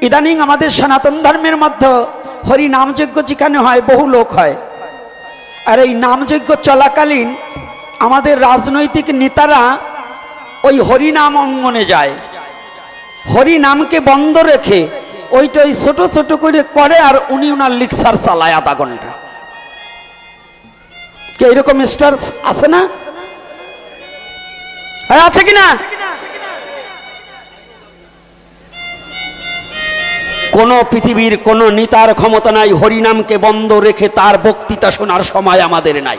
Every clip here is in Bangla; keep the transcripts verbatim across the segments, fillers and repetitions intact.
ইদানিং আমাদের সনাতন ধর্মের মধ্যে হরি নামযজ্ঞ যেখানে হয় বহু লোক হয়, আর এই নামযজ্ঞ চলাকালীন আমাদের রাজনৈতিক নেতারা ওই হরিনাম অঙ্গনে যায়, হরি নামকে বন্ধ রেখে ওইটা ওই ছোট ছোট করে করে, আর উনি ওনার লিকসার চালায় আধা ঘন্টা। কে এরকম স্টার আছে না? আছে কিনা? কোন পৃথিবীর কোন নেতার ক্ষমতা নাই হরিনামকে বন্ধ রেখে তার বক্তৃতা শোনার সময় আমাদের নাই।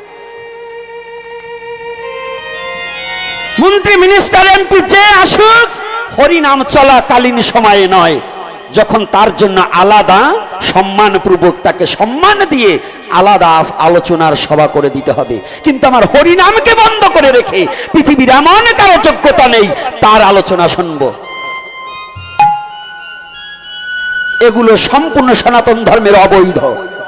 মন্ত্রী মিনিস্টার এমপি যে আসুক, হরিনাম চলাকালীন সময়ে নয়, যখন তার জন্য আলাদা সম্মানপূর্বক তাকে সম্মান দিয়ে আলাদা আলোচনার সভা করে দিতে হবে। কিন্তু আমার হরিনামকে বন্ধ করে রেখে পৃথিবীর এমন কারো যোগ্যতা নেই তার আলোচনা শুনব, এগুলো সম্পূর্ণ সনাতন ধর্মের অবৈধ।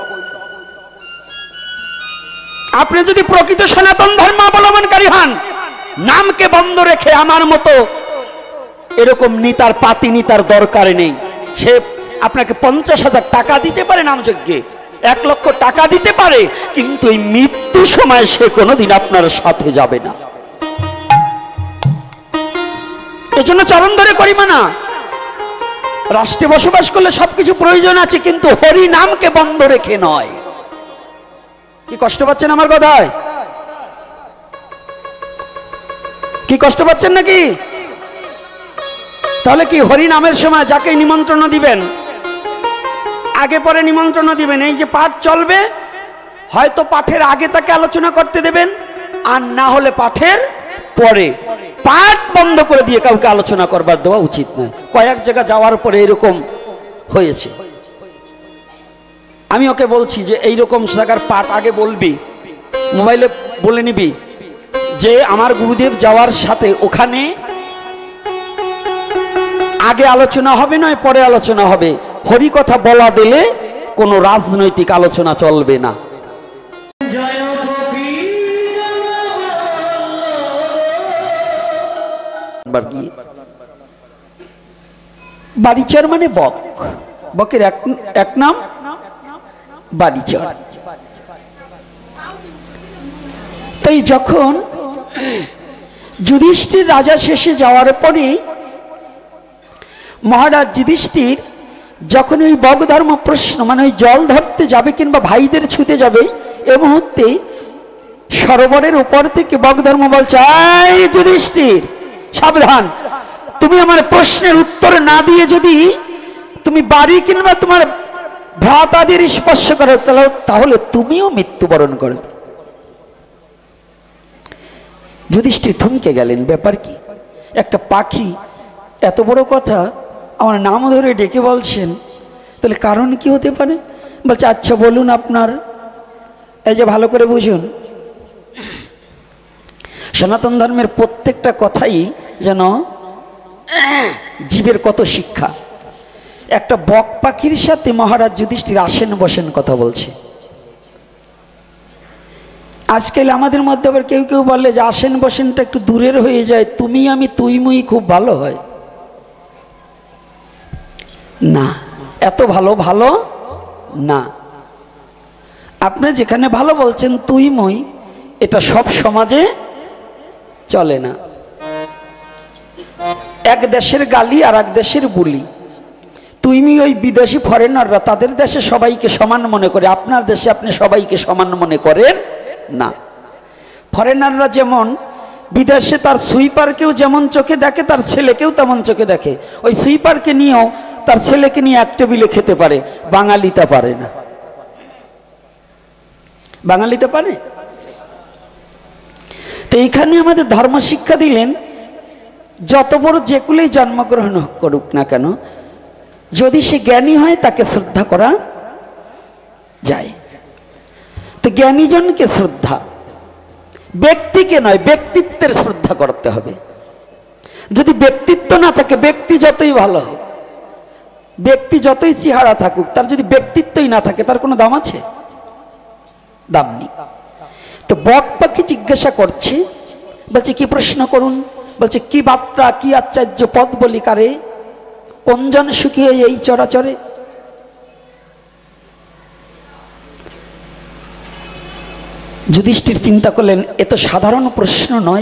আপনি যদি প্রকৃত সনাতন ধর্ম অবলম্বনকারী হন, নামকে বন্ধ রেখে আমার মতো এরকম নেতার পাতি নেতার দরকার নেই। সে আপনাকে পঞ্চাশ হাজার টাকা দিতে পারে নামযজ্ঞে, এক লক্ষ টাকা দিতে পারে, কিন্তু এই মৃত্যু সময় সে কোনোদিন আপনার সাথে যাবে না। এজন্য চরণ ধরে করি মানা। রাষ্ট্রে বসবাস করলে সবকিছু প্রয়োজন আছে, কিন্তু হরি নামকে বন্ধ রেখে নয়। কি কষ্ট পাচ্ছেন আমার কথায়? কি কষ্ট পাচ্ছেন নাকি? তাহলে কি হরি নামের সময় যাকে নিমন্ত্রণ দিবেন, আগে পরে নিমন্ত্রণ দিবেন। এই যে পাঠ চলবে, হয়তো পাঠের আগে তাকে আলোচনা করতে দেবেন, আর না হলে পাঠের পরে। পাঠ বন্ধ করে দিয়ে কাউকে আলোচনা করবার দেওয়া উচিত নয়। কয়েক জায়গা যাওয়ার পরে এরকম হয়েছে। আমি ওকে বলছি যে এইরকম জায়গার পাঠ আগে বলবি, মোবাইলে বলে নিবি যে আমার গুরুদেব যাওয়ার সাথে ওখানে আগে আলোচনা হবে নয় পরে আলোচনা হবে। হরি কথা বলা দিলে কোনো রাজনৈতিক আলোচনা চলবে না। বাড়িচর মানে বক, বকের এক, এক নাম বাড়িচর। তাই যখন যুধিষ্ঠির রাজা শেষে যাওয়ার পরে মহারাজ যুধিষ্ঠির যখন ওই বক ধর্ম প্রশ্ন মানে ওই জল ধরতে যাবে কিংবা ভাইদের ছুতে যাবে, এ মুহূর্তে সরোবরের উপর থেকে বক ধর্ম বলছে, এই যুধিষ্ঠির সাবধান, তুমি আমার প্রশ্নের উত্তর না দিয়ে যদি তুমি বাড়ি কিংবা তোমার ভ্রাতাদের স্পর্শ করো তাহলে তুমিও মৃত্যুবরণ করবে। যুধিষ্ঠির থমকে গেলেন, ব্যাপার কি? একটা পাখি এত বড় কথা আমার নাম ধরে ডেকে বলছেন, তাহলে কারণ কি হতে পারে? বলছে আচ্ছা বলুন আপনার। এই যে ভালো করে বুঝুন, সনাতন ধর্মের প্রত্যেকটা কথাই যেন জীবের কত শিক্ষা। একটা বক পাখির সাথে মহারাজ যুধিষ্ঠির আসেন বসেন কথা বলছে। আজকাল আমাদের মধ্যে আবার কেউ কেউ বলে যে আসেন বসেনটা একটু দূরের হয়ে যায়, তুমি আমি তুই মুই খুব ভালো হয় না, এত ভালো ভালো না। আপনি যেখানে ভালো বলছেন তুই মুই, এটা সব সমাজে চলে না। এক দেশের গালি আর এক দেশের বুলি। তুমি ওই বিদেশি ফরেনাররা তাদের দেশে সবাইকে সমান মনে করে, আপনার দেশে আপনি সবাইকে সমান মনে করেন না। ফরেনাররা যেমন বিদেশে তার সুইপারকেও যেমন চোখে দেখে, তার ছেলেকেও তেমন চোখে দেখে। ওই সুইপারকে নিয়েও তার ছেলেকে নিয়ে এক টেবিলে খেতে পারে, বাঙালিটা পারে না। বাঙালিতে পারে। তো এইখানে আমাদের ধর্ম শিক্ষা দিলেন, যত বড় যে কুলেই জন্মগ্রহণ করুক না কেন, যদি সে জ্ঞানী হয় তাকে শ্রদ্ধা করা যায়। তো জ্ঞানীজনকে শ্রদ্ধা, ব্যক্তিকে নয়, ব্যক্তিত্বের শ্রদ্ধা করতে হবে। যদি ব্যক্তিত্ব না থাকে, ব্যক্তি যতই ভালো হোক, ব্যক্তি যতই চেহারা থাকুক, তার যদি ব্যক্তিত্বই না থাকে তার কোনো দাম আছে? দাম নেই। তো বক পাখি জিজ্ঞাসা করছে, বলছে কি প্রশ্ন করুন? বলছে কি বার্তা, কি আশ্চর্য পদ বলি কারে? কোনজন সুখী হয় এই চরাচরে? যুধিষ্ঠির চিন্তা করলেন এ তো সাধারণ প্রশ্ন নয়,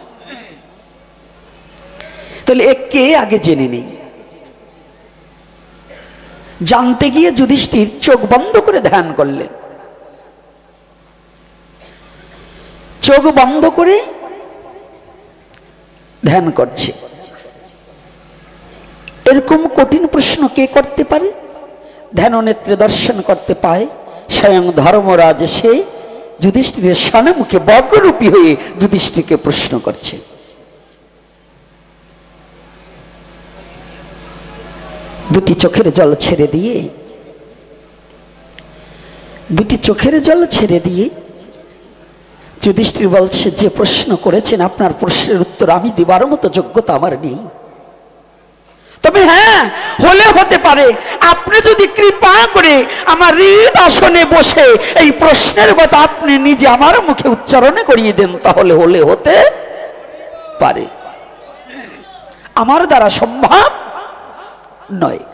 তাহলে এ কে আগে জেনে নেই। জানতে গিয়ে যুধিষ্ঠির চোখ বন্ধ করে ধ্যান করলেন। চোখ বন্ধ করে ধ্যান করছে। এরকম কঠিন প্রশ্ন কে করতে পারে? ধ্যান নেত্রে দর্শন করতে পায় স্বয়ং ধর্মরাজ। সে যুধিষ্ঠিরের সম্মুখে বজ্ররূপী হয়ে যুধিষ্ঠিরকে প্রশ্ন করছে। দুটি চোখের জল ছেড়ে দিয়ে দুটি চোখের জল ছেড়ে দিয়ে যুধিষ্ঠির বলছে, যে প্রশ্ন করেছেন আপনার প্রশ্নের উত্তর আমি দেবার মতো যোগ্যতা আমার নেই। তবে হ্যাঁ, হলে হতে পারে আপনি যদি কৃপা করে আমার হৃদ আসনে বসে এই প্রশ্নের কথা আপনি নিজে আমার মুখে উচ্চারণ করিয়ে দেন, তাহলে হলে হতে পারে, আমার দ্বারা সম্ভব নয়।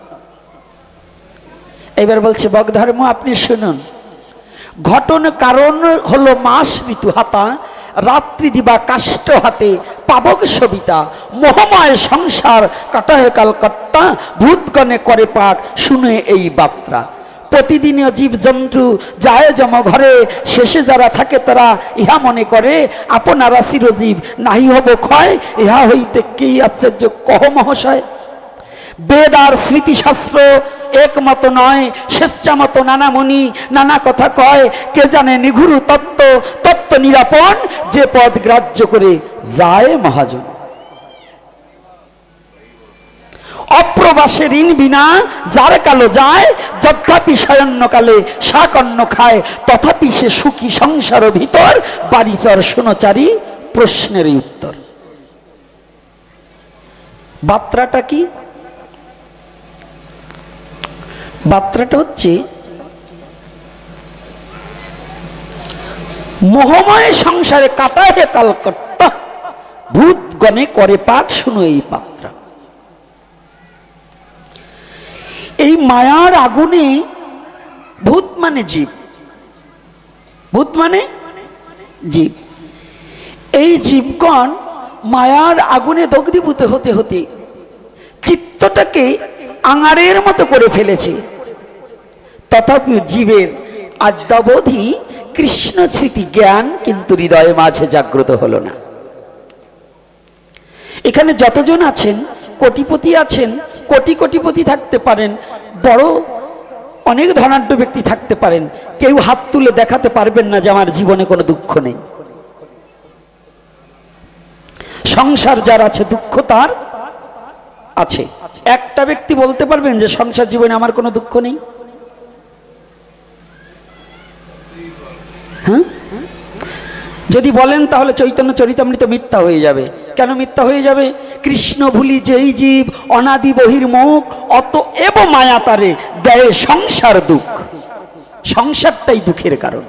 এবার বলছে বগধর্ম, আপনি শুনুন। ঘটন কারণ হলো মাস ঋতু হাতা, রাত্রি দিবা কাষ্ট হাতে, পাবক সবিতা, মোহময় সংসার কাটায় কালকাত্তা, ভূতগণে করে পাক শুনে এই বার্তা। প্রতিদিনীয় জীব জন্তু যায় জম ঘরে, শেষে যারা থাকে তারা ইহা মনে করে আপনারা চিরজীব নাহি হব ক্ষয়, ইহা হইতে কি আশ্চর্য কহ মহাশয়। বেদ আর স্মৃতিশাস্ত্র একমত নয়, স্বেচ্ছামত নানা মুনি নানা কথা কয়, কে জানে নিঘুরু তত্ত্ব তত্ত্ব নিরাপন, যে পদ গ্রাহ্য করে যায় মহাজন। অপ্রবাসে ঋণ বিনা যার কালো যায়, যথাপি শয়ন্যকালে শাকন্ন খায়, তথাপি সে সুখী সংসার ভিতর, বাড়িচর শুনচারি প্রশ্নের উত্তর। বার্তাটা কি? বার্তাটা হচ্ছে মোহময় সংসারে কাটায় কালকাট্টা, ভূতগণে করে পাক শুনো এই বার্তা। এই মায়ার আগুনে, ভূত মানে জীব, ভূত মানে জীব, এই জীবগণ মায়ার আগুনে দগ্ধীভূত হতে হতে চিত্তটাকে আঙারের মতো করে ফেলেছে। তথাপি জীবের আদ্যাবধি কৃষ্ণ স্মৃতি জ্ঞান কিন্তু হৃদয়ে মাঝে জাগ্রত হলো না। এখানে যতজন আছেন, কোটিপতি আছেন, কোটি কোটিপতি থাকতে পারেন, বড় অনেক ধনাঢ্য ব্যক্তি থাকতে পারেন, কেউ হাত তুলে দেখাতে পারবেন না যে আমার জীবনে কোনো দুঃখ নেই। সংসার যার আছে দুঃখ তার আছে। একটা ব্যক্তি বলতে পারবেন যে সংসার জীবনে আমার কোনো দুঃখ নেই? হ্যাঁ, যদি বলেন তাহলে চৈতন্য চরিতামৃত মিথ্যা হয়ে যাবে। কেন মিথ্যা হয়ে যাবে? কৃষ্ণ ভুলি যেই জীব অনাদি বহির্মুখ, অত এব মায়া তারে দেয় সংসার দুঃখ। সংসারটাই দুঃখের কারণ,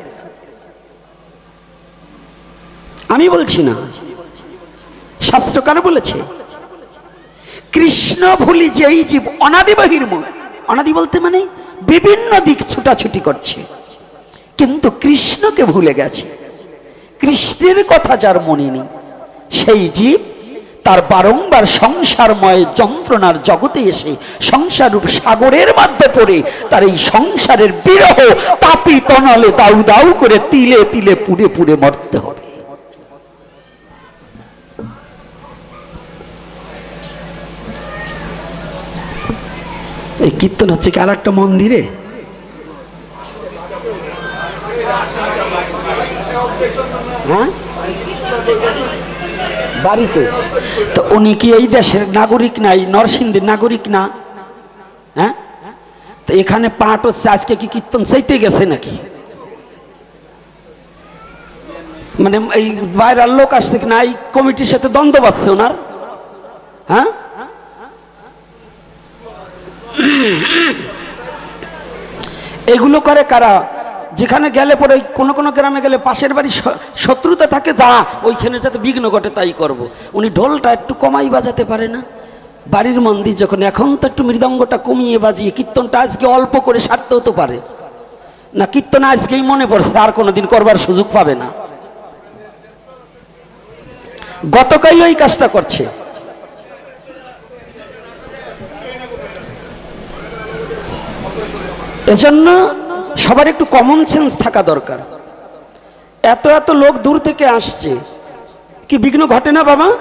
আমি বলছি না, শাস্ত্রকার বলেছে। কৃষ্ণ ভুলি যেই জীব অনাদি বহির্মুখ, অনাদি বলতে মানে বিভিন্ন দিক ছুটাছুটি করছে, কিন্তু কৃষ্ণকে ভুলে গেছে। কৃষ্ণের কথা যার মনে নেই, সেই জীব তার বারংবার সংসারময় যন্ত্রণার জগতে এসে সংসার রূপ সাগরের মধ্যে পড়ে তার এই সংসারের বিরহ তাপি তনলে দাউ দাউ করে তিলে তিলে পুড়ে পুড়ে মরতে হবে। এই কীর্তন হচ্ছে কি আর একটা মন্দিরে? হ্যাঁ, বাড়িতে তো উনি কি এই দেশের নাগরিক না, এই নরসিংদীর নাগরিক না? হ্যাঁ, তো এখানে পাঠ হচ্ছে, আজকে কি কীর্তন চাইতে গেছে নাকি? মানে এই বাইরের লোক আসছে কিনা, এই কমিটির সাথে দ্বন্দ্ব বাজছে ওনার। হ্যাঁ, এগুলো করে কারা? যেখানে গেলে পরে কোনো কোনো গ্রামে গেলে পাশের বাড়ি শত্রুতা থাকে, যা ওইখানে যাতে বিঘ্ন ঘটে তাই করব। উনি ঢোলটা একটু কমাই বাজাতে পারে না? বাড়ির মন্দির যখন, এখন তো একটু মৃদঙ্গটা কমিয়ে বাজিয়ে কীর্তনটা আজকে অল্প করে সারতে হতে পারে না, কীর্তন আজকেই মনে পড়ছে, আর কোনোদিন করবার সুযোগ পাবে না। গতকাল ওই কাজটা করছে। এজন্য সবার একটু কমন সেন্স থাকা দরকার। এত এত লোক দূর থেকে আসছে, কি বিঘ্ন ঘটে না বাবা?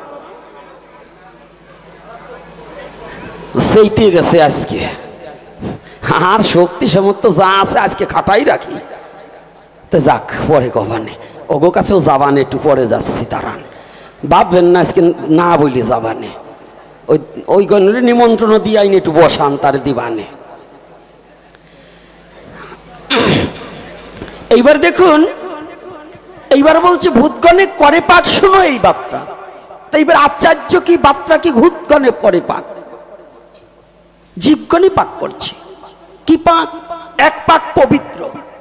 সেইতে গেছে আজকে, আর শক্তি সামর্থ্য যা আছে আজকে খাটাই রাখি। তো যাক, পরে কবানে ওগো কাছেও যাবানে, একটু পরে যাচ্ছি, দাঁড়ান, ভাববেন না আজকে না বলি যাবানে। ওই ওই গণের নিমন্ত্রণ দিয়ে আইনি একটু বসান, তার দিবানে। এইবার দেখুন, এইবার বলছে ভূতগণে করে পাক, শোনো এই বার্তা। তো এইবার আচার্য কি বার্তা কি ভূতগণে করে পাক, জীবগণে পাক করছে। কি পাক? এক পাক পবিত্র,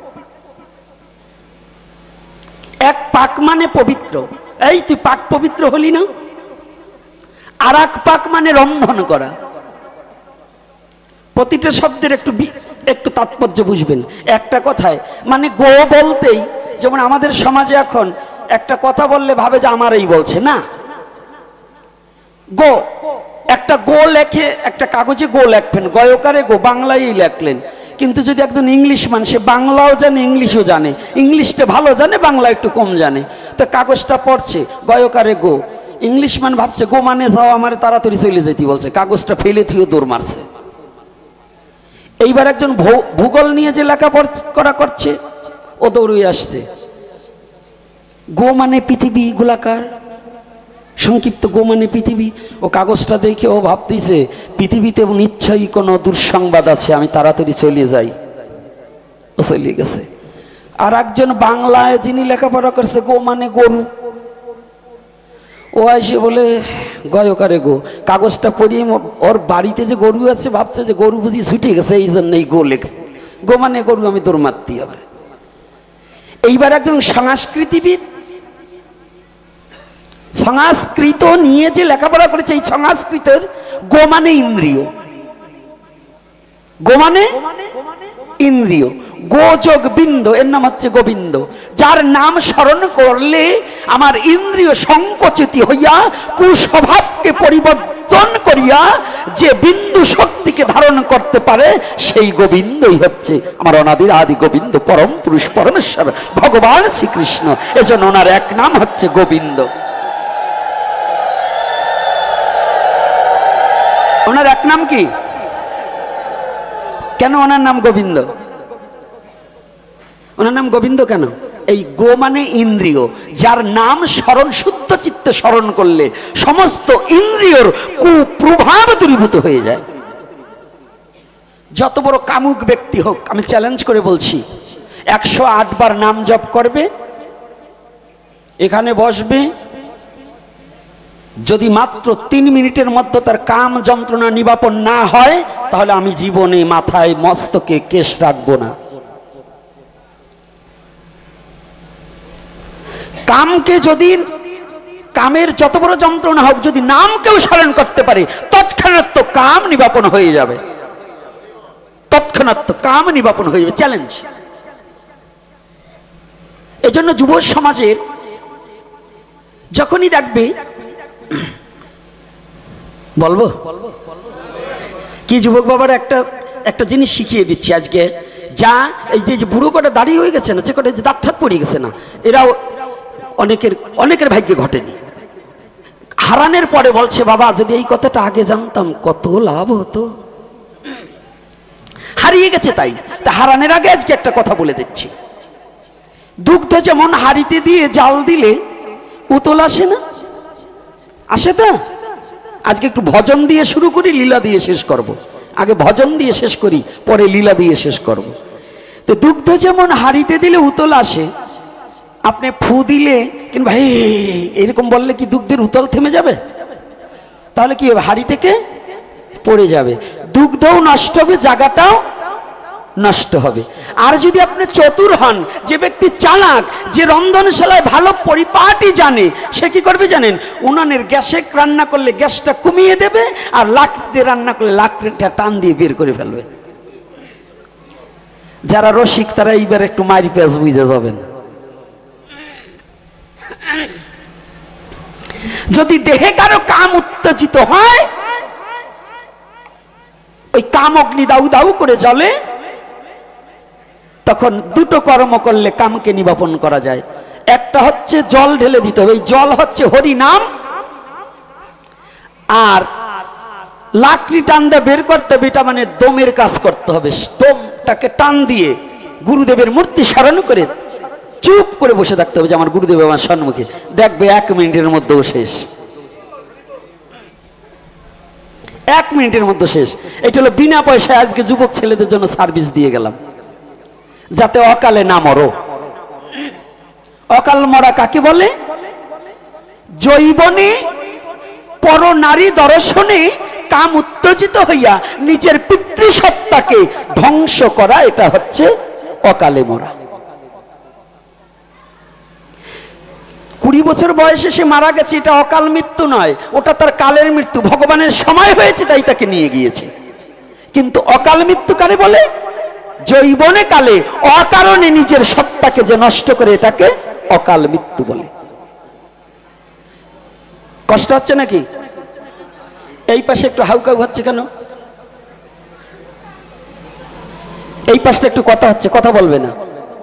এক পাক মানে পবিত্র। এই তুই পাক পবিত্র হলি না। আর এক পাক মানে রন্ধন করা। প্রতিটা শব্দের একটু একটু তাৎপর্য বুঝবেন। একটা কথায় মানে গো বলতেই, যেমন আমাদের সমাজে এখন একটা কথা বললে ভাবে যে আমারই বলছে না। গো, একটা গো লেখে, একটা কাগজে গো লেখবেন, গয়কারে গো, বাংলায় লেখলেন। কিন্তু যদি একজন ইংলিশ মানুষ, সে বাংলাও জানে ইংলিশও জানে, ইংলিশটা ভালো জানে, বাংলা একটু কম জানে, তো কাগজটা পড়ছে গয়কারে গো, ইংলিশ মান ভাবছে গো মানে যাও, আমার তাড়াতাড়ি চলে যেতে বলছে, কাগজটা ফেলে থুয়ে দৌড় মারছে। এইবার একজন ভূগোল নিয়ে যে লেখাপড়া করছে, ও দৌড়ে আসছে, গো মানে পৃথিবী গোলাকার, সংক্ষিপ্ত গো মানে পৃথিবী। ও কাগজটা দেখে ও ভাবতেছে পৃথিবীতে নিশ্চয়ই কোনো দুঃসংবাদ আছে, আমি তাড়াতাড়ি চলে যাই। ও চলে গেছে। আর একজন বাংলায় যিনি লেখাপড়া করছে, গো মানে গরু, ও এসে বলে গয়কারে গো, কাগজটা পড়িয়ে ওর বাড়িতে যে গরু আছে ভাবছে যে গরু বুঝি ছুটে গেছে, এই জন্যই গো লেখছে, গো মানে গরু, আমি তোর মারতে হবে। এইবার একজন সংস্কৃতিবিদ, সংস্কৃত নিয়ে যে লেখাপড়া করেছে, এই সংস্কৃতের গো মানে ইন্দ্রিয়, গো মানে ইন্দ্রিয়, গো যোগ বিন্দ, এর নাম হচ্ছে গোবিন্দ, যার নাম স্মরণ করলে আমার ইন্দ্রিয় সংকোচিত হইয়া কুস্বভাবকে পরিবর্তন করিয়া যে বিন্দু শক্তিকে ধারণ করতে পারে, সেই গোবিন্দই হচ্ছে আমার অনাদির আদি গোবিন্দ, পরম পুরুষ পরমেশ্বর ভগবান শ্রীকৃষ্ণ। এজন্য ওনার এক নাম হচ্ছে গোবিন্দ। ওনার এক নাম কি? কেন ওনার নাম গোবিন্দ? ওনার নাম গোবিন্দ কেন? এই গো মানে ইন্দ্রিয়, যার নাম স্মরণ, শুদ্ধ চিত্তে স্মরণ করলে সমস্ত ইন্দ্রিয়র কুপ্রভাব দূরীভূত হয়ে যায়। যত বড় কামুক ব্যক্তি হোক, আমি চ্যালেঞ্জ করে বলছি, একশো আট বার নাম জপ করবে, এখানে বসবে, যদি মাত্র তিন মিনিটের মধ্যে তার কাম যন্ত্রণা নিবাপন না হয়, তাহলে আমি জীবনে মাথায় মস্তকে কেশ রাখবো না। কামকে যদি, কামের যত বড় যন্ত্রণা হোক, যদি নামকেও স্মরণ করতে পারে, তৎক্ষণাৎ তো কাম নিবাপন হয়ে যাবে, তৎক্ষণাৎ তো কাম নিবাপন হয়ে যাবে। চ্যালেঞ্জ। এজন্য যুব সমাজের যখনই দেখবে, বলবো কি যুবক বাবার একটা একটা জিনিস শিখিয়ে দিচ্ছি আজকে, যা এই যে বুড়ো কটা দাঁড়িয়ে হয়ে গেছে না, যে কটা দাঁত ঠাত পড়ে গেছে না, এরাও অনেকের অনেকের ভাগ্যে ঘটেনি। হারানোর পরে বলছে, বাবা যদি এই কথাটা আগে জানতাম কত লাভ হতো। হারিয়ে গেছে তাই। তা হারানোর আগে আজকে একটা কথা বলে দিচ্ছি। দুগ্ধ যেমন হাড়িতে দিয়ে জাল দিলে উতল আসে না, আসে তো? আজকে একটু ভজন দিয়ে শুরু করি, লীলা দিয়ে শেষ করব। আগে ভজন দিয়ে শেষ করি, পরে লীলা দিয়ে শেষ করব। তো দুগ্ধ যেমন হাড়িতে দিলে উতল আসে, আপনি ফু দিলে কিংবা এরকম বললে কি দুগ্ধের উতল থেমে যাবে? তাহলে কি হবে? হাড়ি থেকে পড়ে যাবে, দুগ্ধও নষ্ট হবে, জায়গাটাও নষ্ট হবে। আর যদি আপনি চতুর হন, যে ব্যক্তি চালাক, যে রন্ধনশালায় ভালো পরিপাটি জানে, সে কি করবে জানেন? উনানের গ্যাসে রান্না করলে গ্যাসটা কমিয়ে দেবে, আর লাকড়িতে রান্না করলে লাকড়িটা টান দিয়ে বের করে ফেলবে। যারা রসিক তারা এইবার একটু মারি পেঁয়াজ বুঝে যাবেন। যদি দেহে কারো কাম উত্তেজিত হয়, ওই কাম অগ্নি দাউ দাউ করে জ্বলে, তখন দুটো কর্ম করলে কামকে নিবাপন করা যায়। একটা হচ্ছে জল ঢেলে দিতে হবে, এই জল হচ্ছে হরি নাম, আর লাকড়ি টান দিয়ে বের করতে হবে, এটা মানে দমের কাজ করতে হবে। দমটাকে টান দিয়ে গুরুদেবের মূর্তি স্মরণ করে চুপ করে বসে থাকতে হবে যে আমার গুরুদেব আমার সম্মুখে, দেখবে এক মিনিটের মধ্যেও শেষ, এক মিনিটের মধ্যে শেষ। এটা হলো বিনা পয়সায় আজকে যুবক ছেলেদের জন্য সার্ভিস দিয়ে গেলাম, যাতে অকালে না মরো। অকাল মরা কাকে বলে? জৈবনে পর নারী দর্শনে কাম উত্তেজিত হইয়া নিজের পিতৃসত্তাকে ধ্বংস করা, এটা হচ্ছে অকালে মরা। কুড়ি বছর বয়সে সে মারা গেছে, এটা অকাল মৃত্যু নয়, ওটা তার কালের মৃত্যু। ভগবানের সময় হয়েছে তাই তাকে নিয়ে গিয়েছে। কিন্তু অকাল মৃত্যু কারে বলে? জৈবনে কালে অকারণে নিজের সত্তাকে যে নষ্ট করে, এটাকে অকাল মৃত্যু বলে। কষ্ট হচ্ছে নাকি? এই পাশে একটু হাউকাউ হচ্ছে কেন? এই পাশটা একটু কথা হচ্ছে, কথা বলবে না।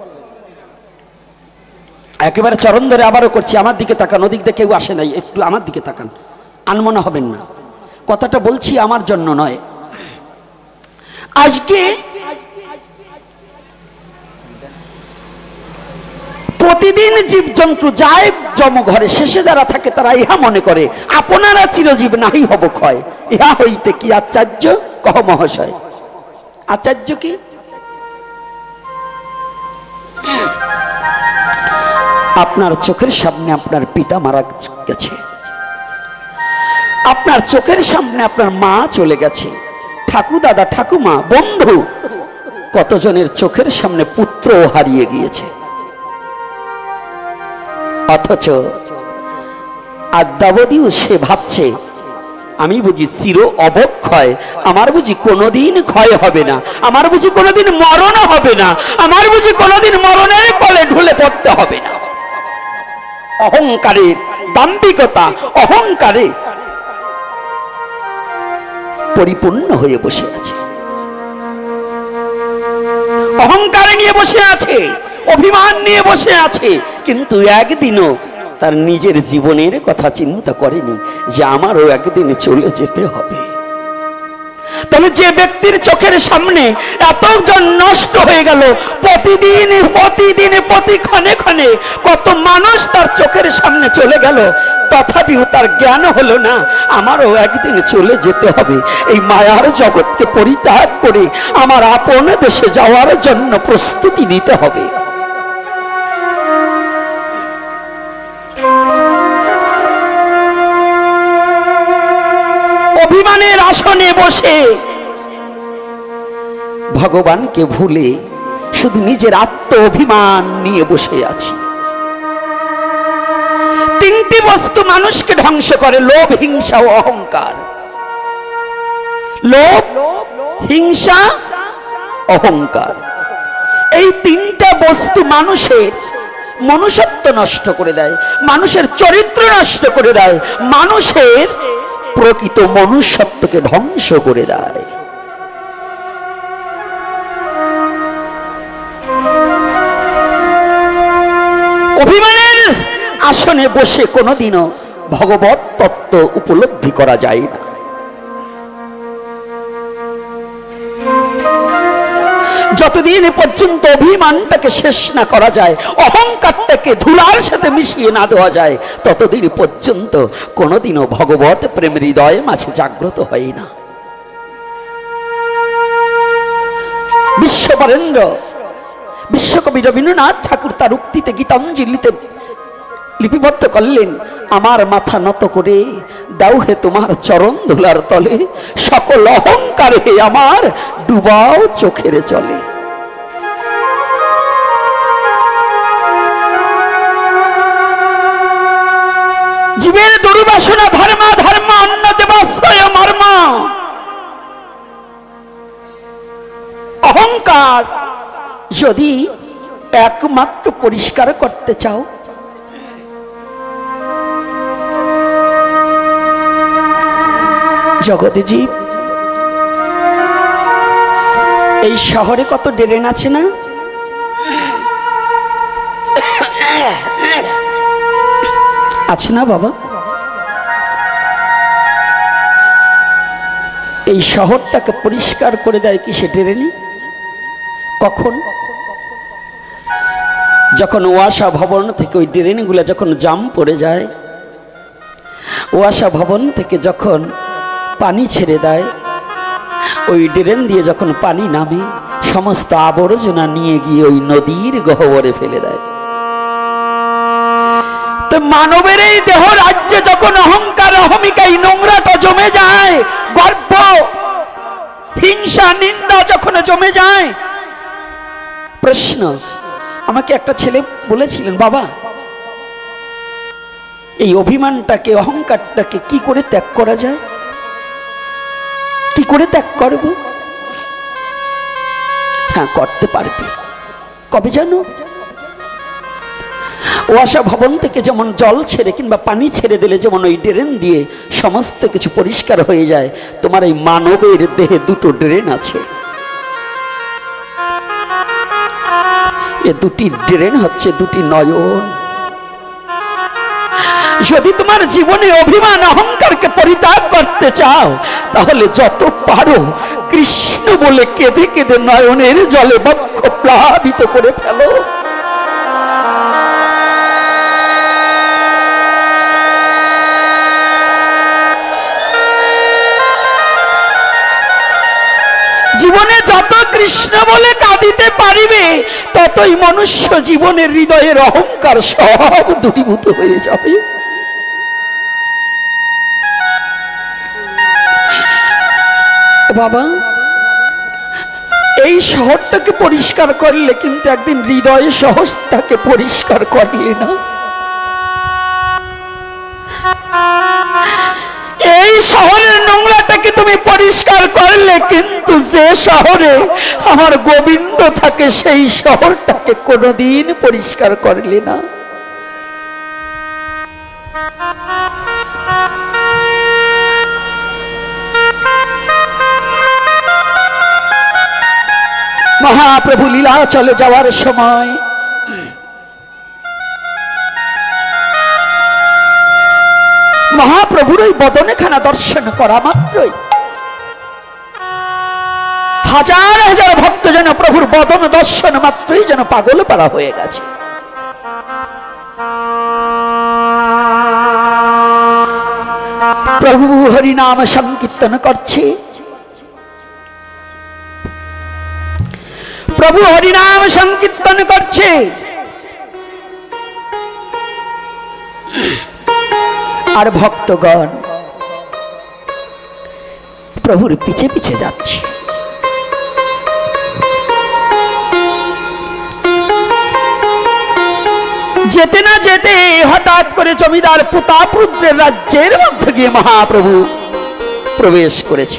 একেবারে চরণ ধরে আবারও করছি, আমার দিকে তাকান, ওদিক দিয়ে কেউ আসে নাই, একটু আমার দিকে তাকান, আনমনা হবেন না। কথাটা বলছি আমার জন্য নয়। আজকে প্রতিদিন জীবজন্তু যায় জমঘরে, শেষে যারা থাকে তারা ইহা মনে করে আপনারা চিরজীব নাহি হব ক্ষয়, ইহা হইতে কি আচার্য কহ মহাশয়। আচার্য কি? আপনার চোখের সামনে আপনার পিতা মারা গেছে, আপনার চোখের সামনে আপনার মা চলে গেছে, ঠাকু দাদা ঠাকুমা বন্ধু, কতজনের চোখের সামনে পুত্র হারিয়ে গিয়েছে। অথচ আদ্যাবধিও সে ভাবছে আমি বুঝি চির অবক্ষয়, আমার বুঝি কোনোদিন ক্ষয় হবে না, আমার বুঝি কোনোদিন মরণ হবে না, আমার বুঝি কোনোদিন মরণের কোলে ঢুলে পড়তে হবে না। অহংকারে, দাম্ভিকতা, অহংকারে পরিপূর্ণ হয়ে বসে আছে, অহংকার নিয়ে বসে আছে, অভিমান নিয়ে বসে আছে, কিন্তু একদিনও তার নিজের জীবনের কথা চিন্তা করেনি যে আমারও একদিন চলে যেতে হবে। তাহলে যে ব্যক্তির চোখের সামনে এতজন নষ্ট হয়ে গেল, প্রতিদিন প্রতিদিন প্রতি ক্ষণে ক্ষণে কত মানুষ তার চোখের সামনে চলে গেল, তথাপিও তার জ্ঞান হলো না আমারও একদিন চলে যেতে হবে। এই মায়ার জগৎকে পরিত্যাগ করে আমার আপন দেশে যাওয়ার জন্য প্রস্তুতি নিতে হবে। অভিমানের আসনে বসে ভগবানকে ভুলে শুধু নিজের আত্ম অভিমান নিয়ে বসে আছি। তিনটি বস্তু মানুষকে ধ্বংস করে, লোভ, হিংসা ও অহংকার। লোভ, হিংসা, অহংকার, এই তিনটা বস্তু মানুষের মনুষ্যত্ব নষ্ট করে দেয়, মানুষের চরিত্র নষ্ট করে দেয়, মানুষের প্রকৃত মনুষ্যত্বকে ধ্বংস করে দেয়। অভিমানের আসনে বসে কোনোদিনও ভগবত তত্ত্ব উপলব্ধি করা যায় না। যতদিন পর্যন্ত অভিমানটাকে শেষ না করা যায়, অহংকারটাকে ধুলার সাথে মিশিয়ে না দেওয়া যায়, ততদিন পর্যন্ত কোনোদিনও ভগবত প্রেম হৃদয়ে মাঝে জাগ্রত হয় না। বিশ্ববরেণ্য বিশ্বকবি রবীন্দ্রনাথ ঠাকুর তার উক্তিতে গীতাঞ্জলিতে লিপিবদ্ধ করলেন, আমার মাথা নত করে দাও হে তোমার চরণ ধুলার তলে, সকল অহংকার হে আমার ডুবাও চোখের জলে। জীবের দুর্বাসনা ধর্ম ধর্ম অন্য দেবাশ্রয় মর্ম। অহংকার যদি একমাত্র পরিষ্কার করতে চাও, জগতে জীব, এই শহরে কত ড্রেন আছে না? আছে না বাবা? এই শহরটাকে পরিষ্কার করে দেয় কি সে ড্রেনে? কখন? যখন ওয়াসা ভবন থেকে ওই ড্রেনগুলো যখন জাম পড়ে যায়, ওয়াসা ভবন থেকে যখন পানি ছেড়ে দেয়, ওই ড্রেন দিয়ে যখন পানি নামে, সমস্ত আবর্জনা নিয়ে গিয়ে ওই নদীর গহ্বরে ফেলে দেয়। তো মানবের এই দেহ রাজ্যে যখন অহংকার অহমিকা এই নোংরাটা জমে যায়, গর্ব হিংসা নিন্দা যখন জমে যায়, প্রশ্ন, আমাকে একটা ছেলে বলেছিলেন, বাবা এই অভিমানটাকে অহংকারটাকে কি করে ত্যাগ করা যায়? কি করে ত্যাগ করব? হ্যাঁ, করতে পারবে। কবে জানো? ওয়াসা ভবন থেকে যেমন জল ছেড়ে কিংবা পানি ছেড়ে দিলে যেমন ওই ড্রেন দিয়ে সমস্ত কিছু পরিষ্কার হয়ে যায়, তোমার এই মানবের দেহে দুটো ড্রেন আছে। এ দুটি ড্রেন হচ্ছে দুটি নয়ন। যদি তোমার জীবনে অভিমান অহংকারকে পরিত্যাগ করতে চাও, তাহলে যত পারো কৃষ্ণ বলে কেঁদে কেঁদে নয়নের জলে বক্ষ প্লাবিত করে ফেলো। জীবনে যত কৃষ্ণ বলে কাঁদিতে পারিবে, ততই মনুষ্য জীবনের হৃদয়ের অহংকার সব দূরীভূত হয়ে যাবে। বাবা, এই শহরটাকে পরিষ্কার করলে কিন্তু একদিন হৃদয় শহরটাকে পরিষ্কার করলে না। এই শহরের নোংরাটাকে তুমি পরিষ্কার করলে কিন্তু যে শহরে আমার গোবিন্দ থাকে সেই শহরটাকে কোনোদিন পরিষ্কার করলে না। মহাপ্রভু লীলা চলে যাওয়ার সময় মহাপ্রভুর ওই বদনেখানা দর্শন করা মাত্রই হাজার হাজার ভক্ত যেন প্রভুর বদন দর্শন মাত্রই যেন পাগল পারা হয়ে গেছে। প্রভু হরিনাম সংকীর্তন করছে, প্রভু হরিনাম সংকীর্তন করছে, আর ভক্তগণ প্রভুর পিছে পিছে যাচ্ছে। যেতে না যেতে হঠাৎ করে জমিদার প্রতাপরুদ্রের রাজ্যের মধ্যে গিয়ে মহাপ্রভু প্রবেশ করেছে।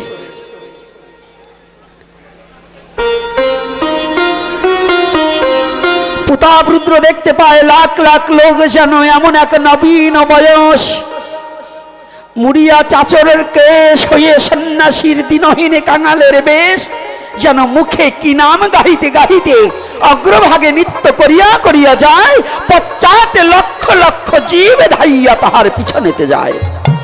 প্রতাপরুদ্র দেখতে পায় লাখ লাখ লোক যেন এমন এক নবীন বয়স, মুড়িয়া চাচরের কেশ হয়ে সন্ন্যাসীর দিনহীনে কাঙালের বেশ, যেন মুখে কি নাম গাহিতে গাহিতে অগ্রভাগে নৃত্য করিয়া করিয়া যায়, পশ্চাতে লক্ষ লক্ষ জীব ধাইয়া তাহার পিছনেতে যায়।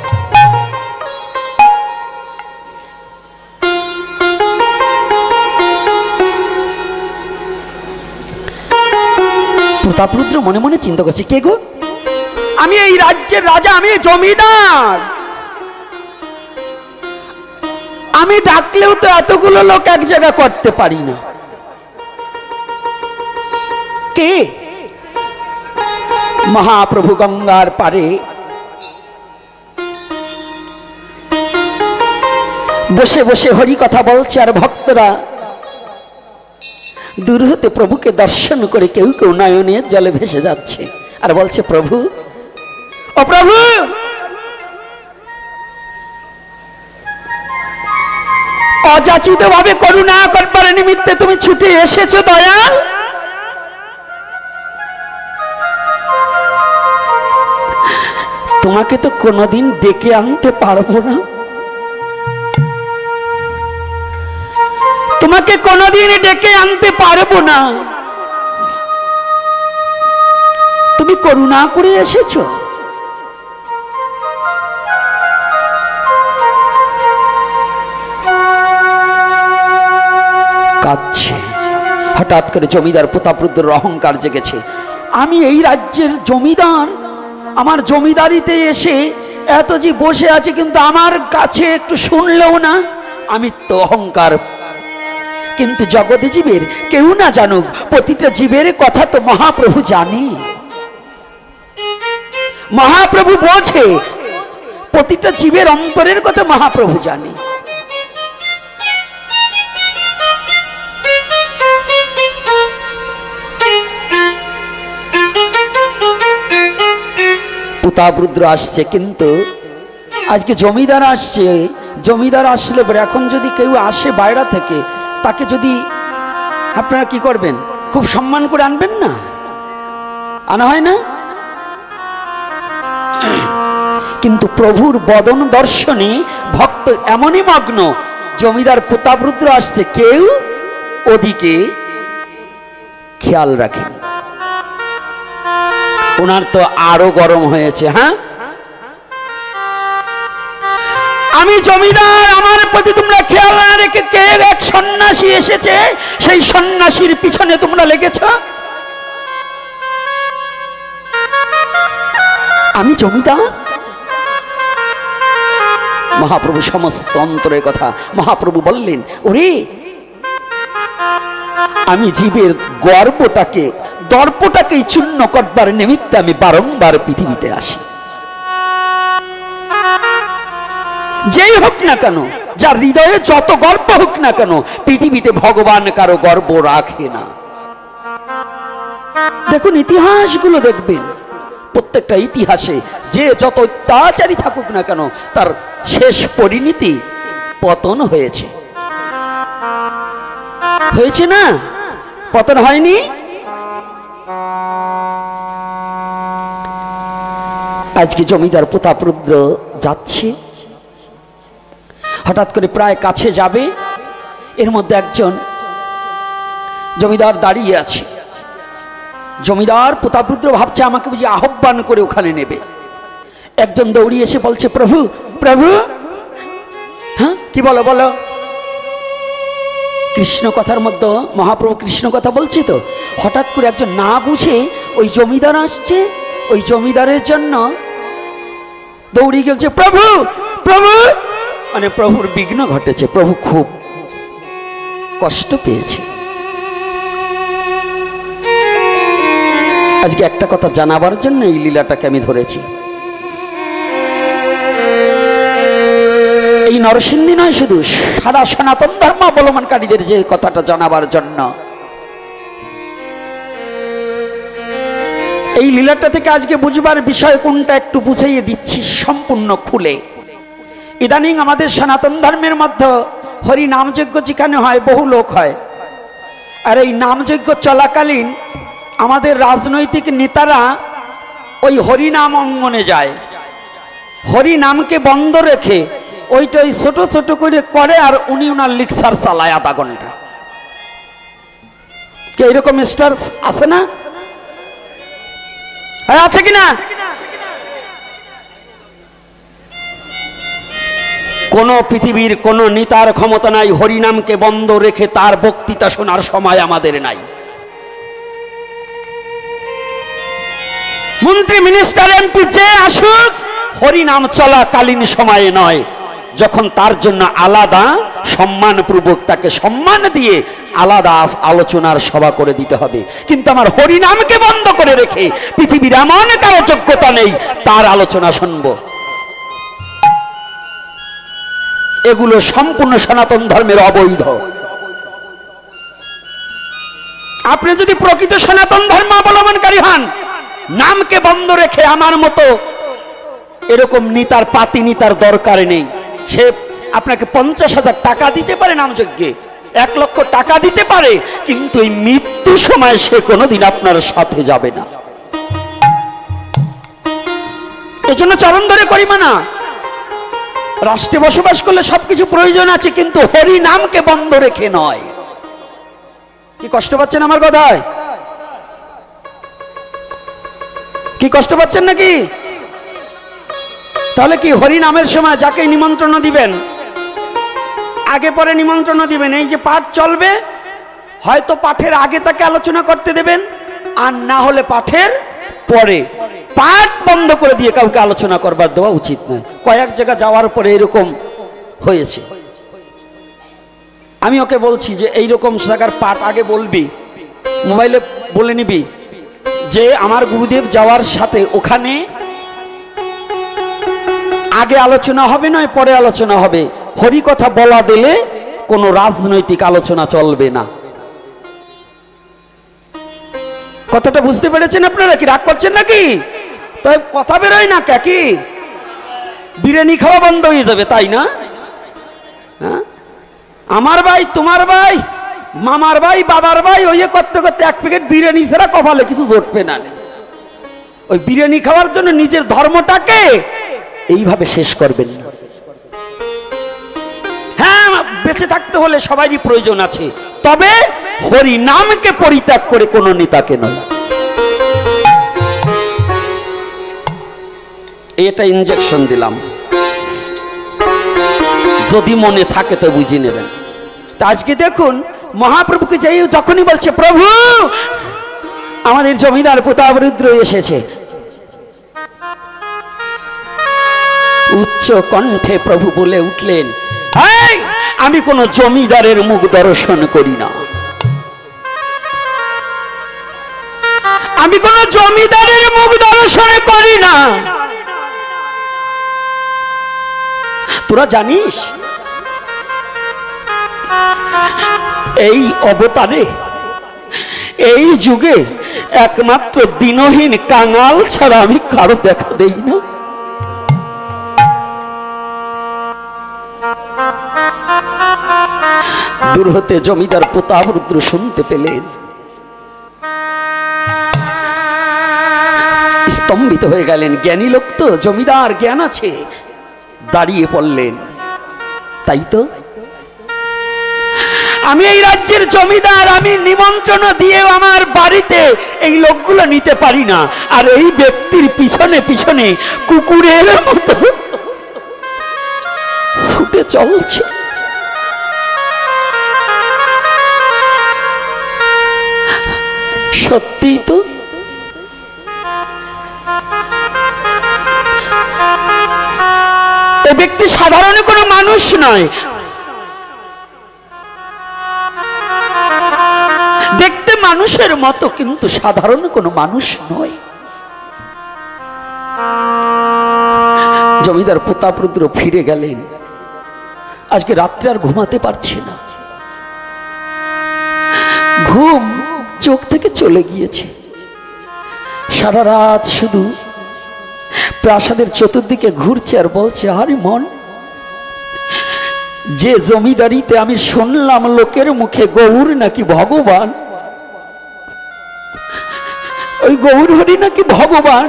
প্রতাপরুদ্র মনে মনে চিন্তা করছে, কে গো? আমি এই রাজ্যের রাজা, আমি জমিদার, আমি ডাকলেও তো এতগুলো লোক এক জায়গা করতে পারি না। কে? মহাপ্রভু গঙ্গার পারে বসে বসে হরি কথা বলছে, আর ভক্তরা দূর হতে প্রভুকে দর্শন করে কেউ কেউ নয়নের জলে ভেসে যাচ্ছে আর বলছে, প্রভু, ও প্রভু, অযাচিত ভাবে করুণা করবার নিমিত্তে তুমি ছুটে এসেছো দয়াল। তোমাকে তো কোনোদিন ডেকে আনতে পারবো না, তোমাকে কোনোদিন ডেকে আনতে পারবো না, তুমি করুণা করে এসেছো। কাঁদছে। হঠাৎ করে জমিদার প্রতাপরুদ্রের অহংকার জেগেছে। আমি এই রাজ্যের জমিদার, আমার জমিদারিতে এসে এত যে বসে আছে, কিন্তু আমার কাছে একটু শুনলেও না, আমি তো অহংকার। কিন্তু জগতে জীবের কেউ না জানুক, প্রতিটা জীবের কথা তো মহাপ্রভু জানে, মহাপ্রভু বোঝে, প্রতিটা জীবের অন্তরের কথা মহাপ্রভু জানে। প্রতাপরুদ্র আসছে, কিন্তু আজকে জমিদার আসছে। জমিদার আসলে এখন যদি কেউ আসে বাইরে থেকে, তাকে যদি আপনারা কি করবেন? খুব সম্মান করে আনবেন না? আনা হয় না? কিন্তু প্রভুর বদন দর্শনে ভক্ত এমনই মগ্ন, জমিদার প্রতাপরুদ্র আসছে, কেউ ওদিকে খেয়াল রাখেন। ওনার তো আরো গরম হয়েছে। হ্যাঁ, আমি জমিদার, আমার প্রতি তোমরা খেয়াল না রেখে কে এক সন্ন্যাসী এসেছে, সেই সন্ন্যাসীর পিছনে তোমরা লেগেছ। আমি জমিদার? মহাপ্রভু সমস্ত অন্তরের কথা মহাপ্রভু বললেন, ওরে আমি জীবের গর্বটাকে, দর্পটাকে চূর্ণ করবার নিমিত্তে আমি বারংবার পৃথিবীতে আসি। যেই হোক না কেন, যার হৃদয়ে যত গর্ব হোক না কেন, পৃথিবীতে ভগবান কারো গর্ব রাখে না। দেখুন ইতিহাসগুলো দেখবেন, প্রত্যেকটা ইতিহাসে যে যত অত্যাচারী থাকুক না কেন, তার শেষ পরিণতি পতন হয়েছে। হয়েছে না? পতন হয়নি? আজকে জমিদার প্রতাপরুদ্র যাচ্ছে, হঠাৎ করে প্রায় কাছে যাবে, এর মধ্যে একজন জমিদার দাঁড়িয়ে আছে। জমিদার প্রতাপরুদ্র ভাবছে আমাকে বুঝি আহ্বান করে ওখানে নেবে। একজন দৌড়িয়ে এসে বলছে, প্রভু প্রভু। হ্যাঁ, কি বলো বলো? কৃষ্ণ কথার মধ্যে মহাপ্রভু কৃষ্ণ কথা বলছি তো। হঠাৎ করে একজন না বুঝে ওই জমিদার আসছে, ওই জমিদারের জন্য দৌড়িয়ে গেছে, প্রভু প্রভু। মানে প্রভুর বিঘ্ন ঘটেছে, প্রভু খুব কষ্ট পেয়েছে। আজকে একটা কথা জানাবার জন্য এই লীলাটাকে আমি ধরেছি। এই নরসিংদী নয়, শুধু সারা সনাতন ধর্মাবলম্বনকারীদের যে কথাটা জানাবার জন্য। এই লীলাটা থেকে আজকে বুঝবার বিষয় কোনটা একটু বুঝিয়ে দিচ্ছি সম্পূর্ণ খুলে। ইদানিং আমাদের সনাতন ধর্মের মধ্যে হরি নামযজ্ঞ যেখানে হয়, বহু লোক হয়, আর এই নামযজ্ঞ চলাকালীন আমাদের রাজনৈতিক নেতারা ওই হরিনাম অঙ্গনে যায়, হরি নামকে বন্ধ রেখে ওইটা ওই ছোট ছোট করে করে, আর উনি ওনার লিকচার চালায় আধা ঘন্টা। কে এরকম স্টার আছে না? আছে কিনা? কোন পৃথিবীর কোন নেতার ক্ষমতা নাই হরিনামকে বন্ধ রেখে তার বক্তৃতা শোনার সময় আমাদের নাই। মন্ত্রী মিনিস্টার এমপি যে আসুক, হরিনাম চলাকালীন সময়ে নয়, যখন তার জন্য আলাদা সম্মানপূর্বক তাকে সম্মান দিয়ে আলাদা আলোচনার সভা করে দিতে হবে। কিন্তু আমার হরিনামকে বন্ধ করে রেখে পৃথিবীর এমন কারো যোগ্যতা নেই তার আলোচনা শুনব, এগুলো সম্পূর্ণ সনাতন ধর্মের অবৈধ। আপনি যদি প্রকৃত সনাতন ধর্ম অবলম্বনকারী হন, নামকে বন্ধ রেখে আমার মতো এরকম নেতার পাতি নেতার দরকার নেই। সে আপনাকে পঞ্চাশ হাজার টাকা দিতে পারে নামযজ্ঞে, এক লক্ষ টাকা দিতে পারে, কিন্তু এই মৃত্যু সময় সে কোনোদিন আপনার সাথে যাবে না। এজন্য চরণ ধরে করি মানা। রাষ্ট্রে বসবাস করলে সবকিছু প্রয়োজন আছে, কিন্তু হরি নামকে বন্ধ রেখে নয়। কি কষ্ট পাচ্ছেন আমার কথায়? কি কষ্ট পাচ্ছেন নাকি? তাহলে কি হরি নামের সময় যাকে নিমন্ত্রণ দিবেন, আগে পরে নিমন্ত্রণ দিবেন। এই যে পাঠ চলবে, হয়তো পাঠের আগে তাকে আলোচনা করতে দেবেন, আর না হলে পাঠের পরে। পাঠ বন্ধ করে দিয়ে কাউকে আলোচনা করবার দেওয়া উচিত নয়। কয়েক জায়গা যাওয়ার পরে এরকম হয়েছে। আমি ওকে বলছি যে এইরকম জায়গার পাঠ আগে বলবি, মোবাইলে বলে নিবি যে আমার গুরুদেব যাওয়ার সাথে ওখানে আগে আলোচনা হবে নয় পরে আলোচনা হবে। হরি কথা বলা দিলে কোনো রাজনৈতিক আলোচনা চলবে না। কথাটা বুঝতে পেরেছেন আপনারা? কি রাগ করছেন নাকি? তাই কথা বেরোয় না কি? বিরিয়ানি খাওয়া বন্ধ হয়ে যাবে, তাই না? হ্যাঁ, আমার ভাই, তোমার ভাই, মামার ভাই, বাবার ভাই, ওই করতে করতে এক প্যাকেট বিরিয়ানি ছাড়া কপালে কিছু জোটবে না। ওই বিরিয়ানি খাওয়ার জন্য নিজের ধর্মটাকে এইভাবে শেষ করবেন না। হ্যাঁ, বেঁচে থাকতে হলে সবারই প্রয়োজন আছে, তবে হরি নামকে পরিত্যাগ করে কোন নেতাকে নয়। এটা ইনজেকশন দিলাম, যদি মনে থাকে তো বুঝে নেবেন। তা আজকে দেখুন মহাপ্রভুকে যাই যখনই বলছে প্রভু আমাদের জমিদার প্রতাপরুদ্র এসেছে, উচ্চ কণ্ঠে প্রভু বলে উঠলেন, আমি কোন জমিদারের মুখ দর্শন করি না, আমি কোন জমিদারের মুখ দর্শন করি না। তোরা জানিস এই অবতারে, এই যুগে একমাত্র দিনহীন কাঙাল ছাড়া আমি কারো দেখা দেই না। দূর হতে জমিদার প্রতাপরুদ্র শুনতে পেলেন, স্তম্ভিত হয়ে গেলেন। জ্ঞানী লোক তো, জমিদার, জ্ঞান আছে। দাঁড়িয়ে পড়লেন, তাই তো আমি এই রাজ্যের জমিদার, আমি নিমন্ত্রণ দিয়েও আমার বাড়িতে এই লোকগুলো নিতে পারি না, আর এই ব্যক্তির পিছনে পিছনে কুকুরের মতো ছুটে চলছে। সত্যি তো এই ব্যক্তি সাধারণ কোনো মানুষ নয়, দেখতে মানুষের মতো, কিন্তু সাধারণ কোনো মানুষ নয়। জমিদার প্রতাপরুদ্র ফিরে গেলেন। আজকে রাত্রে আর ঘুমাতে পারছে না, ঘুম চোখ থেকে চলে গিয়েছে। সারা রাত শুধু প্রাসাদের চতুর্দিকে ঘুরছে আর বলছে, আরে মন, যে জমিদারিতে আমি শুনলাম লোকের মুখে গৌর নাকি ভগবান, ওই গৌর হরি নাকি ভগবান,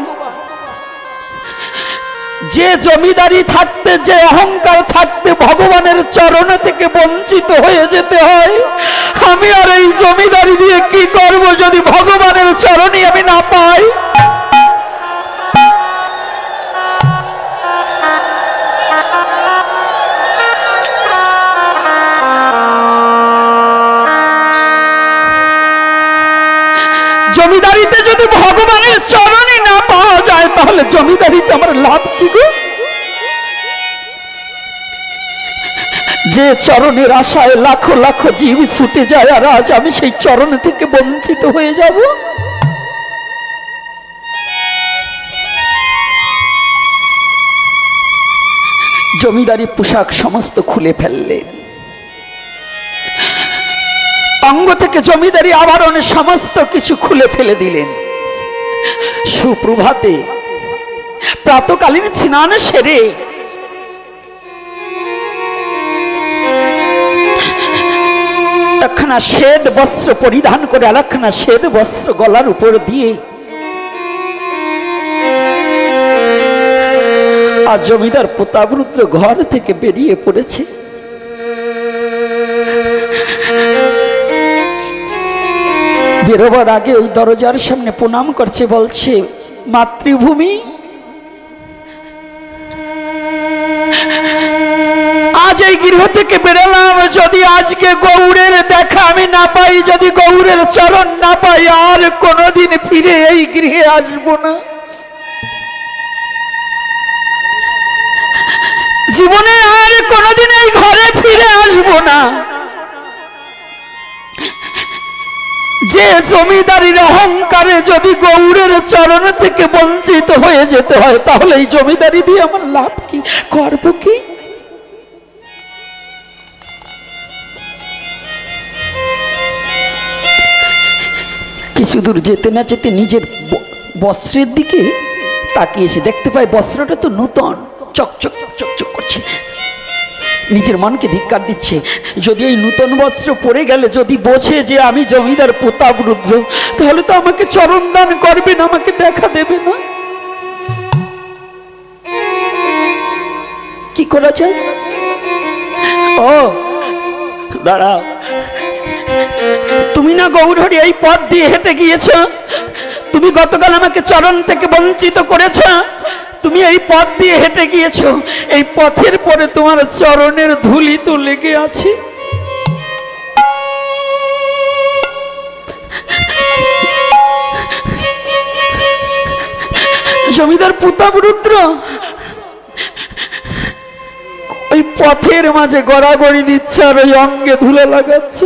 যে জমিদারি থাকতে, যে অহংকার থাকতে ভগবানের চরণ থেকে বঞ্চিত হয়ে যেতে হয়, আমি আর এই জমিদারি দিয়ে কি করব যদি ভগবানের চরণই আমি না পাই? জমিদারিতে যদি ভগবানের চরণই না পাওয়া যায়, তাহলে জমিদারিতে আমার লাভ কি গো? যে চরণের আশায় লাখো লাখো জীব ছুটে যায়, আর আজ আমি সেই চরণ থেকে বঞ্চিত হয়ে যাব। জমিদারি পোশাক সমস্ত খুলে ফেললেন, অঙ্গ থেকে জমিদারি আবরণে সমস্ত কিছু খুলে ফেলে দিলেন। সুপ্রভাতে প্রাতকালীন স্নান সেরে একখানা শ্বেত বস্ত্র পরিধান করে আর একখানা শ্বেত বস্ত্র গলার উপর দিয়ে আর জমিদার প্রতাপরুদ্র ঘর থেকে বেরিয়ে পড়েছে। বেরোবার আগে ওই দরজার সামনে প্রণাম করছে, বলছে মাতৃভূমি আজ এই গৃহ থেকে বেরোলাম, যদি আজকে গৌড়ের দেখা আমি না পাই, যদি গৌড়ের চরণ না পাই, আর কোনোদিন ফিরে এই গৃহে আসবো না। জীবনে আর কোনোদিন এই ঘরে ফিরে আসবো না। যে জমিদারির অহংকারে যদি গৌড়ের চরণ থেকে বঞ্চিত হয়ে যেতে হয়, তাহলে এই জমিদারি দিয়ে আমার লাভ কি, করব কি? কিছু দূর যেতে না যেতে নিজের বস্ত্রের দিকে তাকিয়েছে, দেখতে পায় বস্ত্রটা তো নূতন, চকচক চকচক করছে। নিজের মনকে ধিক্কার দিচ্ছে, যদি এই নূতন বস্ত্র পরে গেলে যদি বোঝে যে আমি জমিদার প্রতাপরুদ্র, তাহলে তো আমাকে চরণ দান করবে না, আমাকে দেখা দেবে না। কি করা যায়? ও দাঁড়াও, তুমি না গৌরহরি এই পথ দিয়ে হেঁটে গিয়েছ, তুমি গতকাল আমাকে চরণ থেকে বঞ্চিত করেছ, তুমি এই পথ দিয়ে হেঁটে গিয়েছো, এই পথের পরে তোমার চরণের ধুলি তো লেগে আছে। জমিদার প্রতাপরুদ্র ওই পথের মাঝে গড়াগড়ি দিচ্ছে আর ওই অঙ্গে ধুলো লাগাচ্ছে।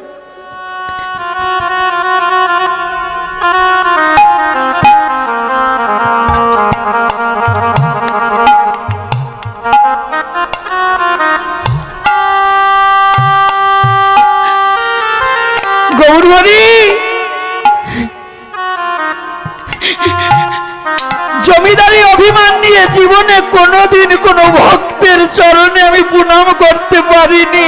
জমিদারি অভিমান নিয়ে জীবনে কোনোদিন কোনো ভক্তের চরণে আমি প্রণাম করতে পারিনি।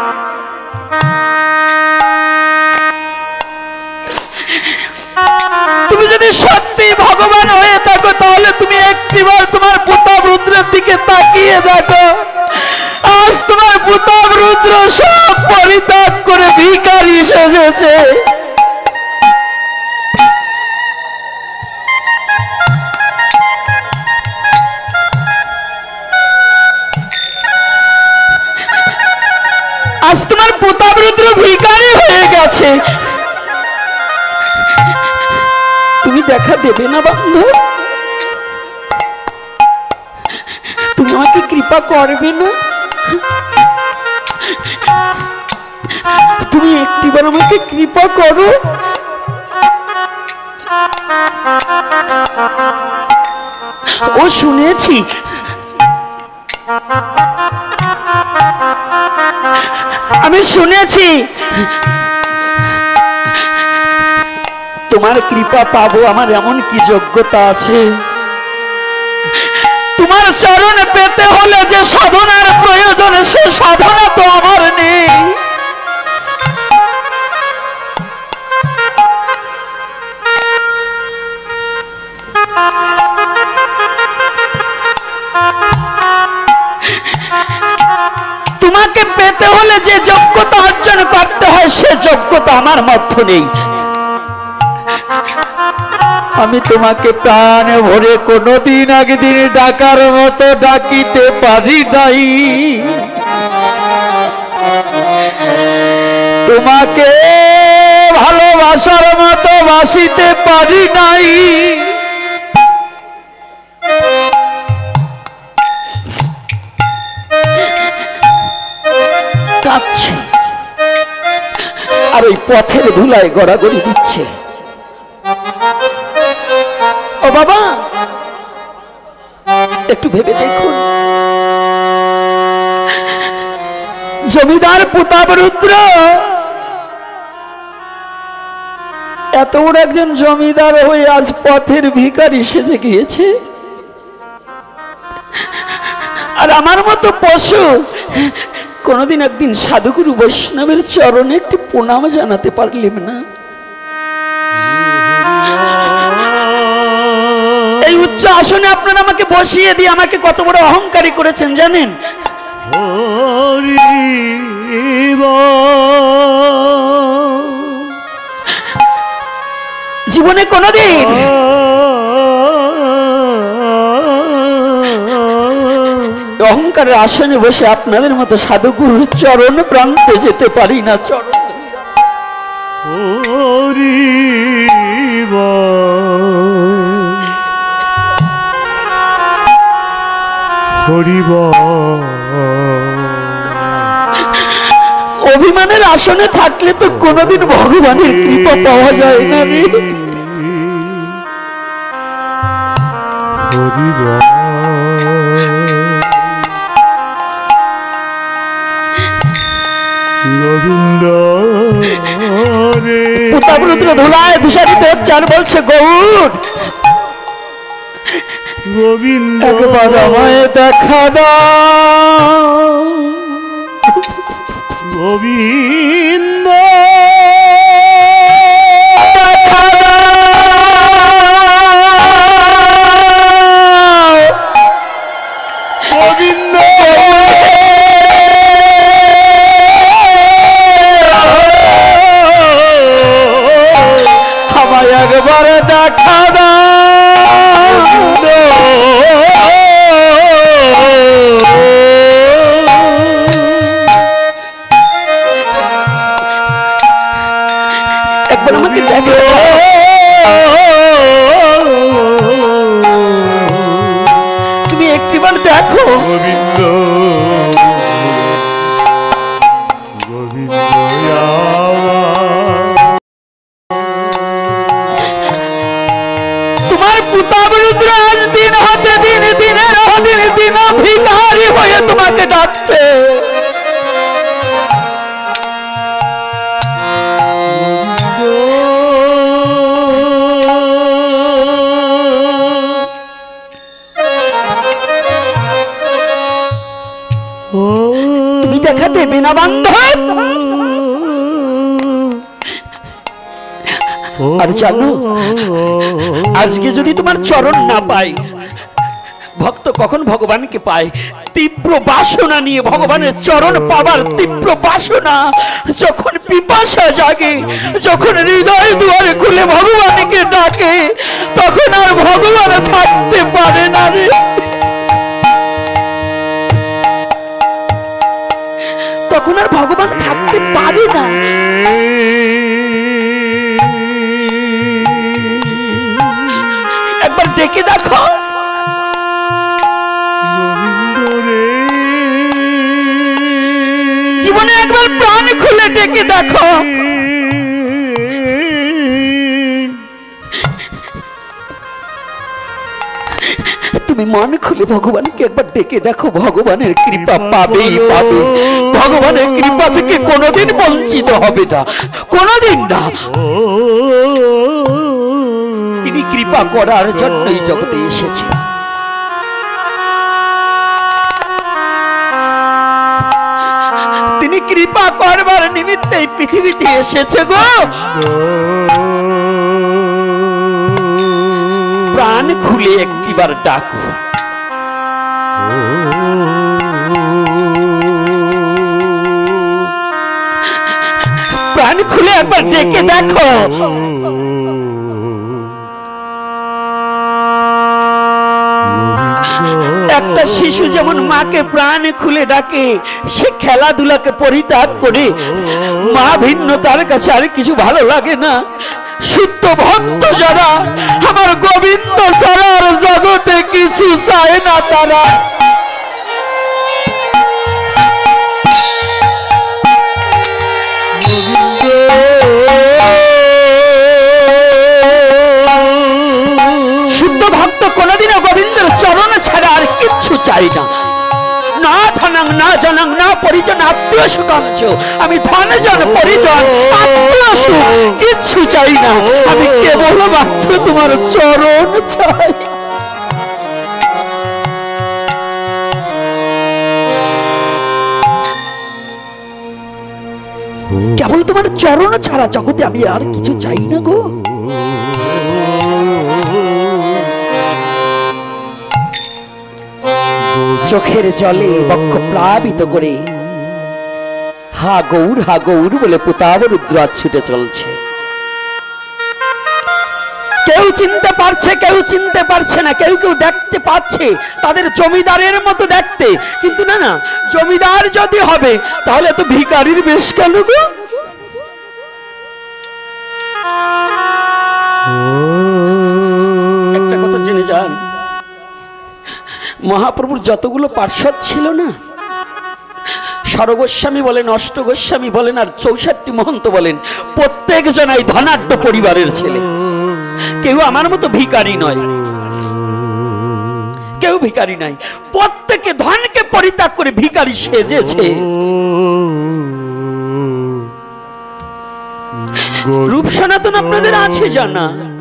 তুমি যদি সত্যি ভগবান হয়ে থাকো, তাহলে তুমি একটিবার তোমার প্রতাপরুদ্রের দিকে তাকিয়ে দেখো। আজ তোমার প্রতাপরুদ্র সব পরিত্যাগ করে ভিখারি সেজেছে। আজ তোমার প্রতাপরুদ্র ভিখারি হয়ে গেছে। তুমি দেখা দেবে না বন্ধু? তুমি আমাকে কৃপা করবে না? তুমি একটিবার আমাকে কৃপা করো। ও শুনেছি আমি শুনেছি তোমার কৃপা পাবো, আমার এমন কি যোগ্যতা আছে? তোমার চরণ পেতে হলে যে সাধনার প্রয়োজন, সে সাধনা তো আমার নেই। তোমাকে পেতে হলে যে যোগ্যতা অর্জন করতে হয়, সে যোগ্যতা আমার মধ্যে নেই। আমি তোমাকে প্রাণ ভরে কোনোদিন একদিন ডাকার মতো ডাকিতে পারি নাই। তোমাকে ভালোবাসার মতো বাসিতে পারি নাই। কাঁদছে আর ওই পথের ধুলায় গড়াগড়ি দিচ্ছে। ও বাবা, একটু ভেবে দেখুন, জমিদার প্রতাপরুদ্র এত বড় একজন জমিদার হয়ে আজ পথের ভিখারি সেজে গিয়েছে। আর আমার মতো পশু কোনোদিন একদিন সাধুগুরু বৈষ্ণবের চরণে একটি প্রণাম জানাতে পারলিম না? এই উচ্চ আসনে আপনারা আমাকে বসিয়ে দিয়ে আমাকে কত বড় অহংকারী করেছেন জানেন? জীবনে কোনোদিন অহংকারের আসনে বসে আপনাদের মতো সাধুগুরুর চরণ প্রান্তে যেতে পারি না। চরণ অভিমানের আসনে থাকলে তো কোনোদিন ভগবানের কৃপা পাওয়া যায় না রে। গোবিন্দ পুতাবরুদ্র ধুলায় ধূসারিত হচ্ছে আর বলছে, গৌর গোবিন্দ একবার আমায় দেখা দাও। গোবিন্দ দেখা দাও গোবিন্দ আমায় একবার দেখা দাও। একবার আমাকে দেখো, তুমি একটিবার দেখো। গোবিন্দ গোবিন্দ তোমার পুতাবরুদ্র আজ দিন হতে দিন দিনের দিন দিন ভিখারি হয়ে তোমাকে ডাকছে। তুমি দেখা দেবে না বান্ধব? আর জানো, আজকে যদি তোমার চরণ না পাই, ভক্ত কখন ভগবানকে পায়? তীব্র বাসনা নিয়ে, ভগবানের চরণ পাবার তীব্র বাসনা যখন পিপাসা জাগে, যখন হৃদয় দুয়ারে খুলে ভগবানকে ডাকে, তখন আর ভগবান থাকতে পারে না রে। তখন আর ভগবান থাকতে পারে না। একবার ডেকে দেখো, জীবনে একবার প্রাণ খুলে ডেকে দেখো। তুমি মন খুলে ভগবানকে একবার ডেকে দেখো, ভগবানের কৃপা পাবেই পাবে। ভগবানের কৃপা থেকে কোনোদিন বঞ্চিত হবে না, কোনোদিন না। তিনি কৃপা করার জন্যই জগতে এসেছে। তিনি কৃপা করবার নিমিত্তে পৃথিবীতে এসেছে গো। প্রাণ খুলে একটিবার ডাকো, প্রাণ খুলে একবার ডেকে দেখো। একটা শিশু যেমন মাকে প্রাণ খুলে ডাকে, সে খেলাধুলাকে পরিত্যাগ করে, মা ভিন্ন তার কাছে আর কিছু ভালো লাগে না। শুদ্ধ ভক্ত যারা, আমার গোবিন্দ ছাড়া আর জগতে কিছু চায় না তারা। শুদ্ধ ভক্ত কোনদিনও গোবিন্দের চরণ ছাড়া আর কিচ্ছু চাই না। না ধনাং না জনাং না পরিজন আত্মীয় সুখাংশ, আমি ধন জন পরিজন আত্মীয় সুখ কিচ্ছু চাই না। আমি কেবল মাত্র তোমার চরণ চাই। কেবল তোমার চরণ ছাড়া জগতে আমি আর কিছু চাই না গো। চোখের জলে বক্ষ প্লাবিত করে হা গৌর হা গৌর বলে প্রতাপ রুদ্র ছুটে চলছে। কেউ চিনতে পারছে, কেউ চিনতে পারছে না, কেউ কেউ দেখতে পাচ্ছে তাদের জমিদারের মতো দেখতে, কিন্তু না না, জমিদার যদি হবে তাহলে তো ভিখারির বেশ কেন গো? একটা কথা জেনে যান, মহাপ্রভুর যতগুলো পার্ষদ ছিল না, সরগোস্বামী বলেন, অষ্টগোস্বামী বলেন, আর চৌষট্টি মহন্ত বলেন, প্রত্যেক জনাই ধনাঢ্য পরিবারের ছেলে। কেউ আমার মতো ভিখারি নয়, কেউ ভিখারি নাই, প্রত্যেকে ধনকে পরিত্যাগ করে ভিখারি সেজেছে। রূপ সনাতন আপনাদের আছে জানা,